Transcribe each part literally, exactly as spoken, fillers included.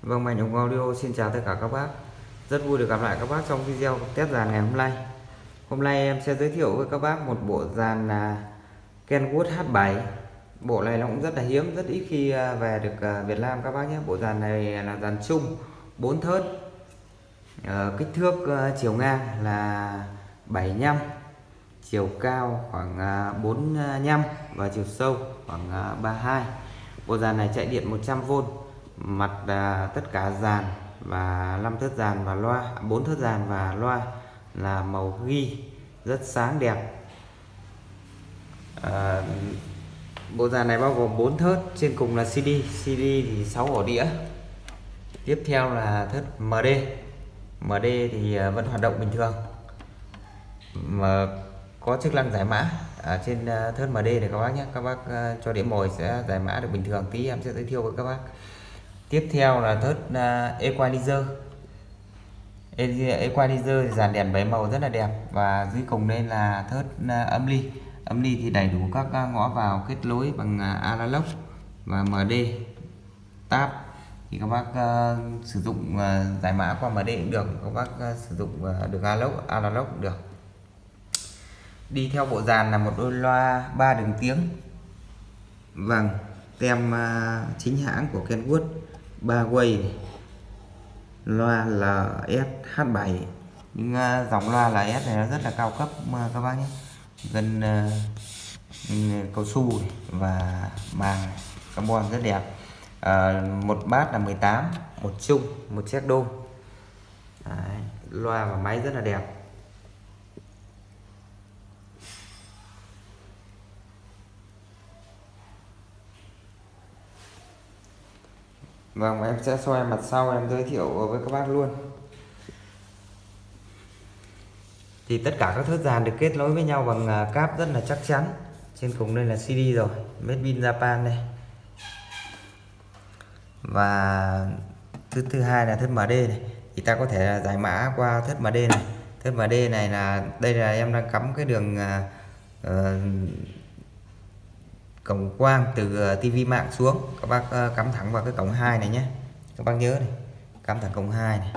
Vâng, Mạnh Hùng Audio xin chào tất cả các bác. Rất vui được gặp lại các bác trong video test dàn ngày hôm nay. Hôm nay em sẽ giới thiệu với các bác một bộ dàn là Kenwood H bảy. Bộ này nó cũng rất là hiếm, rất ít khi về được Việt Nam các bác nhé. Bộ dàn này là dàn chung bốn thớt, ờ, kích thước chiều ngang là bảy mươi lăm, chiều cao khoảng bốn mươi lăm và chiều sâu khoảng ba mươi hai. Bộ dàn này chạy điện một trăm vôn, mặt à, tất cả dàn và năm thớt dàn và loa, bốn thớt dàn và loa là màu ghi rất sáng đẹp. À, bộ dàn này bao gồm bốn thớt, trên cùng là xê đê, xê đê thì sáu ổ đĩa. Tiếp theo là thớt em đê. em đê thì vẫn hoạt động bình thường mà có chức năng giải mã. Ở trên thớt em đê này các bác nhé, các bác cho đĩa mồi sẽ giải mã được bình thường. Tí em sẽ giới thiệu với các bác. Tiếp theo là thớt uh, Equalizer. Equalizer thì dàn đèn bảy màu rất là đẹp. Và dưới cùng đây là thớt uh, âm ly. Âm ly thì đầy đủ các ngõ vào kết nối bằng uh, analog và em đê tab. Thì các bác uh, sử dụng uh, giải mã qua em đê cũng được, các bác uh, sử dụng uh, được analog, analog cũng được. Đi theo bộ dàn là một đôi loa ba đường tiếng. Vâng, tem uh, chính hãng của Kenwood, ba way này. Loa là ét hát bảy. Nhưng uh, dòng loa là ét này nó rất là cao cấp uh, các bác nhé. Gần uh, cao su này, và màng carbon rất đẹp. Uh, một bát là mười tám, một chung, một check đô. Đấy, loa và máy rất là đẹp. Vâng, em sẽ xoay mặt sau em giới thiệu với các bác luôn. Thì tất cả các thớt dàn được kết nối với nhau bằng cáp rất là chắc chắn. Trên cùng đây là xê đê rồi, made in Japan đây. Và thứ thứ hai là thớt em đê này, thì ta có thể giải mã qua thớt em đê này. Thớt em đê này là đây là em đang cắm cái đường uh, cổng quang từ tivi mạng xuống, các bác uh, cắm thẳng vào cái cổng hai này nhé, các bác nhớ này, cắm thẳng cổng hai này.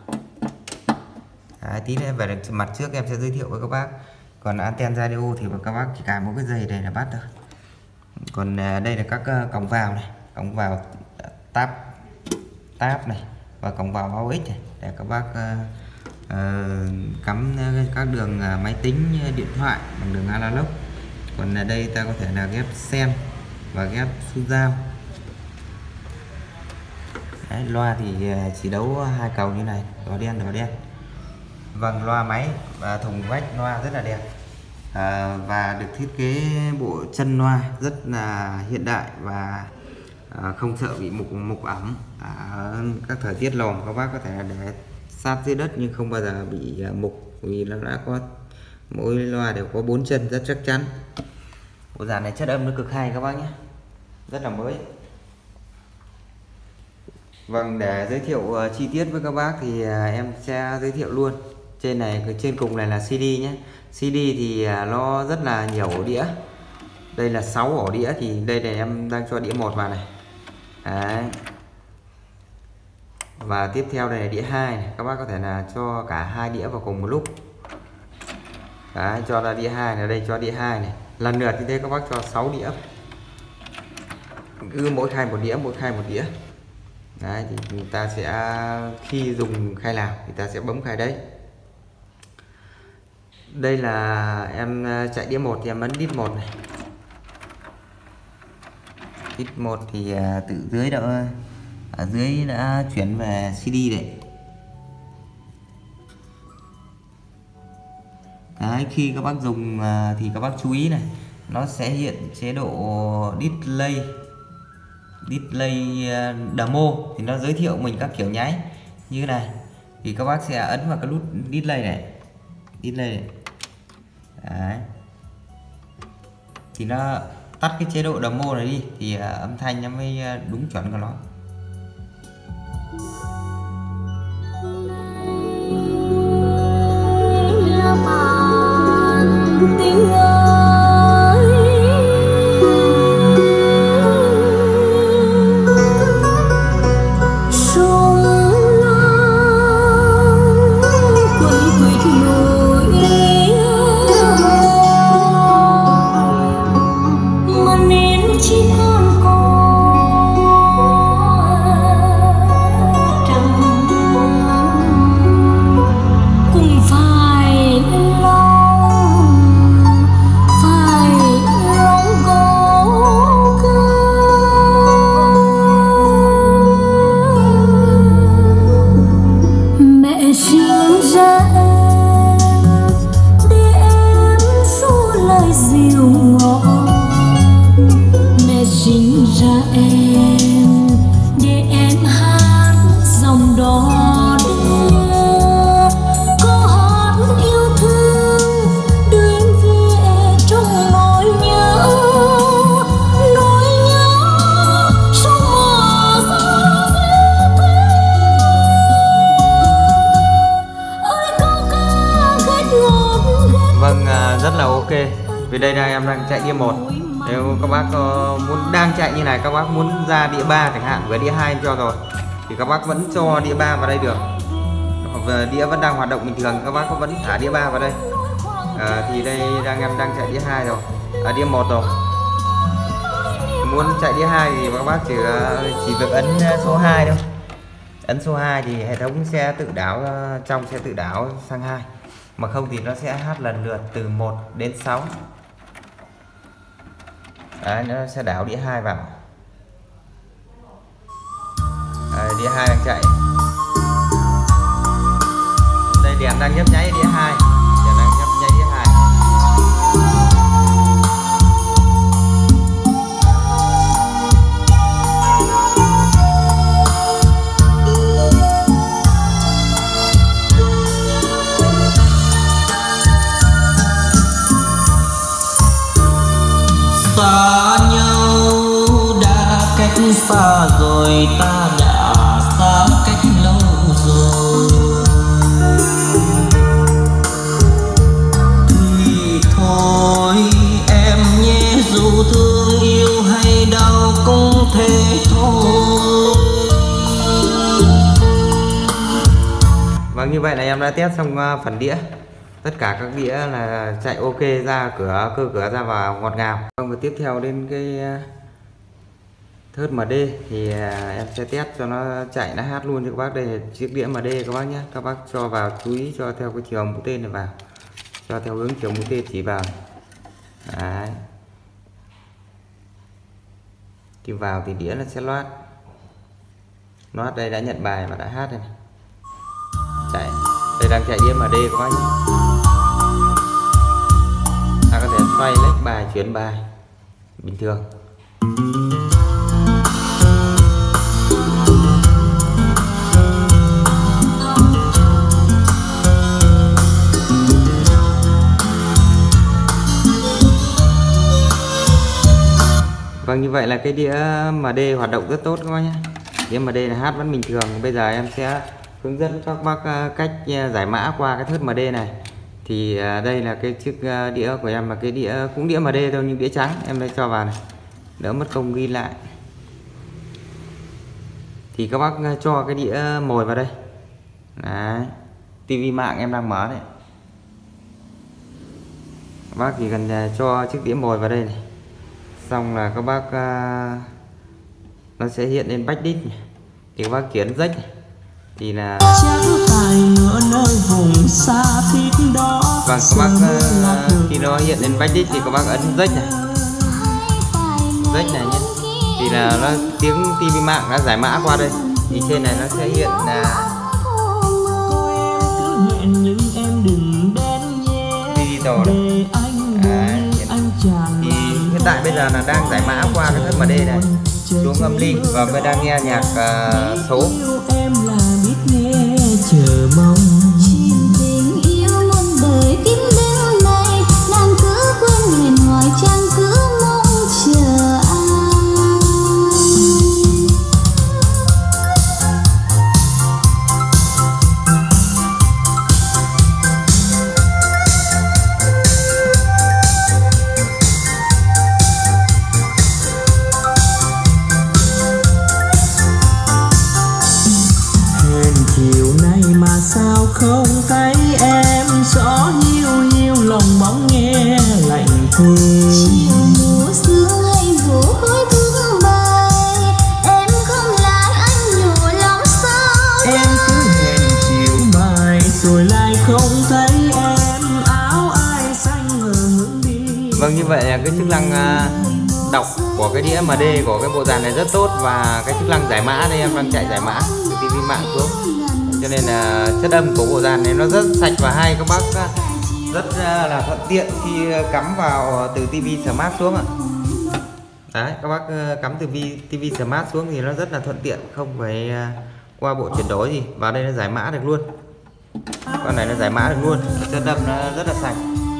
Đấy, tí nữa về mặt trước em sẽ giới thiệu với các bác. Còn anten radio thì các bác chỉ cài một cái dây này là bắt thôi. Còn uh, đây là các uh, cổng vào này, cổng vào tab tab này và cổng vào a u ích này để các bác uh, uh, cắm các đường uh, máy tính, điện thoại bằng đường analog. Còn ở đây ta có thể là ghép sen và ghép su dao. Đấy, loa thì chỉ đấu hai cầu như này, đỏ đen đỏ đen. Vâng, loa máy và thùng vách loa rất là đẹp. À, và được thiết kế bộ chân loa rất là hiện đại và à, không sợ bị mục mục ẩm. À, các thời tiết lồm các bác có thể để sát dưới đất nhưng không bao giờ bị mục, vì nó đã có mỗi loa đều có bốn chân rất chắc chắn. Bộ dàn này chất âm nó cực hay các bác nhé, rất là mới. Vâng, để giới thiệu uh, chi tiết với các bác thì uh, em sẽ giới thiệu luôn. Trên này, trên cùng này là xê đê nhé. xê đê thì uh, nó rất là nhiều ổ đĩa. Đây là sáu ổ đĩa, thì đây này em đang cho đĩa một vào này. Đấy. Và tiếp theo đây là đĩa hai này, các bác có thể là cho cả hai đĩa vào cùng một lúc. Đấy, cho ra đĩa hai này, đây cho đĩa hai này. Lần lượt như thế các bác cho sáu đĩa. Cứ mỗi khai một đĩa, mỗi khai một đĩa. Đấy, thì người ta sẽ khi dùng khai nào thì ta sẽ bấm khai đấy. Đây là em chạy đĩa một thì em ấn đít một này. Đít một thì từ dưới đã ở dưới đã chuyển về xê đê đấy. Đấy, khi các bác dùng thì các bác chú ý này, nó sẽ hiện chế độ display display demo, thì nó giới thiệu mình các kiểu nháy như thế này. Thì các bác sẽ ấn vào cái nút display này, display này. Đấy. Thì nó tắt cái chế độ demo này đi thì âm thanh nó mới đúng chuẩn của nó. Tiếng ơi số Vì đây là em đang chạy đĩa một. Nếu các bác uh, muốn đang chạy như này, các bác muốn ra đĩa ba chẳng hạn, với đĩa hai em cho rồi thì các bác vẫn cho đĩa ba vào đây được. Hoặc đĩa vẫn đang hoạt động bình thường, các bác vẫn thả đĩa ba vào đây. À, thì đây đang em đang chạy đĩa hai rồi, à, đĩa một rồi. Muốn chạy đĩa hai thì các bác chỉ chỉ việc ấn số hai thôi. Ấn số hai thì hệ thống sẽ tự đảo, trong sẽ tự đảo sang hai. Mà không thì nó sẽ hát lần lượt từ một đến sáu. Đấy, nó sẽ đảo đĩa hai vào. Đấy, đĩa hai đang chạy. Đây đèn đang nhấp nháy đĩa hai. Đèn đang nhấp nháy đĩa hai. Xa nhau đã cách xa rồi, ta đã xa cách lâu rồi. Thì thôi em nhé, dù thương yêu hay đau cũng thế thôi. Vâng, như vậy là em đã test xong phần đĩa. Tất cả các đĩa là chạy ok, ra cửa, cơ cửa ra vào ngọt ngào. Vâng, và tiếp theo đến cái thớt em đê thì em sẽ test cho nó chạy, nó hát luôn cho các bác. Đây là chiếc đĩa em đê các bác nhé. Các bác cho vào, chú ý cho theo cái chiều mũi tên này vào, cho theo hướng chiều mũi tên chỉ vào. Đấy. Thì vào thì đĩa nó sẽ loát. Loát đây đã nhận bài và đã hát đây này. Chạy. Đây đang chạy đĩa em đê các bác nhé. Ta có thể xoay lách bài, chuyển bài bình thường. Vâng, như vậy là cái đĩa em đê hoạt động rất tốt các bác nhé. Đĩa em đê là hát vẫn bình thường. Bây giờ em sẽ hướng dẫn các bác cách giải mã qua cái thớt em đê này. Thì đây là cái chiếc đĩa của em, là cái đĩa cũng đĩa em đê thôi nhưng đĩa trắng. Em đây cho vào này, đỡ mất công ghi lại. Thì các bác cho cái đĩa mồi vào đây. Đấy, tivi mạng em đang mở này. Các bác chỉ cần cho chiếc đĩa mồi vào đây này, xong là các bác uh, nó sẽ hiện lên back disc này. Thì các bác chuyển rách này. Thì là vâng, các bác uh, khi nó hiện lên back disc thì các bác ấn rách này, rách này nhé. Thì là nó tiếng tivi mạng đã giải mã qua đây. Thì trên này nó sẽ hiện là digital này. Đấy, thì hiện tại bây giờ là đang giải mã qua cái thớt em đê này xuống âm ly và mới đang nghe nhạc uh, số. Em là biết nghe chờ mong. Tình yêu muôn đời kiếm đêm này, nàng cứ quên hẹn hỏi chàng cứ mong chờ sao không thấy em rõ hiu hiu lòng bóng nghe lạnh thương. chiều mùa sương hay vỗ khói thương bay, em không lại anh nhủ lòng sao. Em cứ hẹn chiều mai rồi lại không thấy em, áo ai xanh ngờ hướng đi. Vâng, như vậy là cái chức năng uh, đọc của cái đĩa em đê của cái bộ dàn này rất tốt. Và cái chức năng giải mã đây em đang chạy giải mã từ tivi mạng xuống, cho nên là chất âm của bộ dàn này nó rất sạch và hay. Các bác rất là thuận tiện khi cắm vào từ tivi smart xuống ạ. Đấy, các bác cắm từ tivi smart xuống thì nó rất là thuận tiện, không phải qua bộ chuyển đổi gì. Vào đây nó giải mã được luôn, con này nó giải mã được luôn, chất âm nó rất là sạch.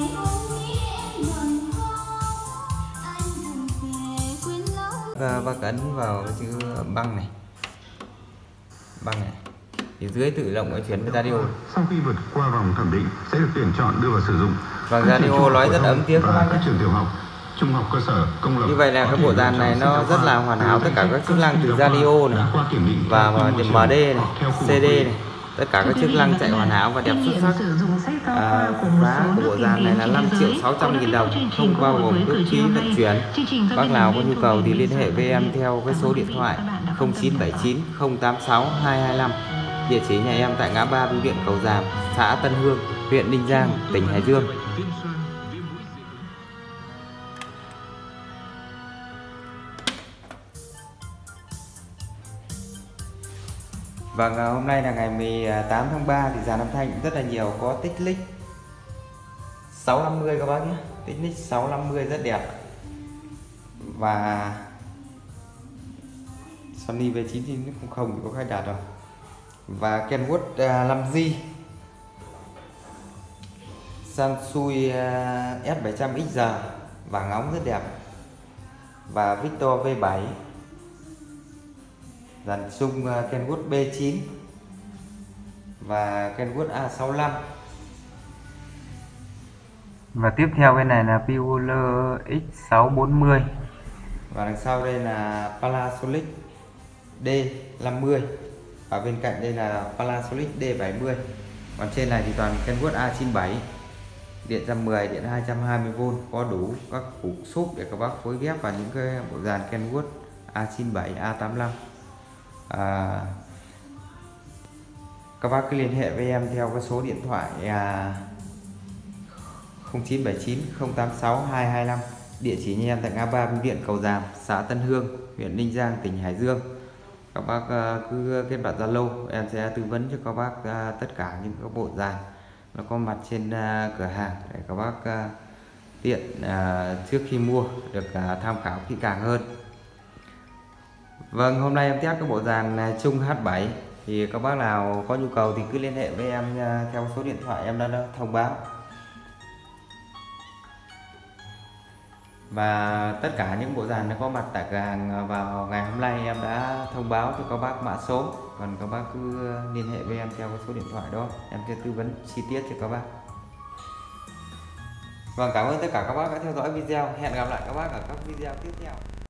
Bác ấn vào cái chữ băng này, băng này thì dưới tự động nó chuyển với radio. Sau khi vượt qua vòng thẩm định sẽ được tuyển chọn đưa vào sử dụng. Và radio nói rất ấm tiếng các bác nhé. Trường tiểu học, trung học cơ sở, công lập. Như vậy là cái bộ dàn này nó rất là hoàn hảo, tất cả các chức năng từ radio này và em đê này, xê đê này, tất cả các chức năng chạy hoàn hảo và đẹp xuất sắc. À, giá của bộ dàn này là năm triệu sáu trăm nghìn đồng, không bao gồm cước phí vận chuyển. Bác nào có nhu cầu thì liên hệ với em theo cái số điện thoại không chín bảy chín không tám sáu hai hai năm. Địa chỉ nhà em tại ngã ba Bưu điện Cầu Giàm, xã Tân Hương, huyện Ninh Giang, tỉnh Hải Dương. Vâng, hôm nay là ngày mười tám tháng ba thì dàn âm thanh cũng rất là nhiều, có tích lích sáu năm mươi các bác nhé, tích lích sáu năm mươi rất đẹp, và Sony V chín thì không không thì có khai đạt rồi, và Kenwood uh, năm G, Sansui uh, S bảy trăm X R vàng óng rất đẹp, và Victor V bảy, dàn chung uh, Kenwood B chín và Kenwood A sáu lăm. Và tiếp theo bên này là Pioneer X sáu bốn mươi, và đằng sau đây là Panasonic D năm mươi, và bên cạnh đây là Panasonic D bảy mươi. Còn trên này thì toàn Kenwood A chín bảy, điện một trăm mười, điện hai trăm hai mươi vôn, có đủ các củ súp để các bác phối ghép vào những cái bộ dàn Kenwood A chín bảy, A tám lăm. À, các bác cứ liên hệ với em theo cái số điện thoại à, không chín bảy chín không tám sáu hai hai năm. Địa chỉ nhà em tại ngã ba Bưu điện Cầu Giàm, xã Tân Hương, huyện Ninh Giang, tỉnh Hải Dương. Các bác uh, cứ kết bạn Zalo, em sẽ tư vấn cho các bác uh, tất cả những các bộ dàn nó có mặt trên uh, cửa hàng để các bác uh, tiện uh, trước khi mua được uh, tham khảo kỹ càng hơn. Vâng, hôm nay em test cái bộ dàn uh, chung H bảy, thì các bác nào có nhu cầu thì cứ liên hệ với em uh, theo số điện thoại em đã, đã thông báo. Và tất cả những bộ dàn nó có mặt tại cửa hàng vào ngày hôm nay em đã thông báo cho các bác mã số, còn các bác cứ liên hệ với em theo số điện thoại đó, em sẽ tư vấn chi tiết cho các bác. Vâng, cảm ơn tất cả các bác đã theo dõi video, hẹn gặp lại các bác ở các video tiếp theo.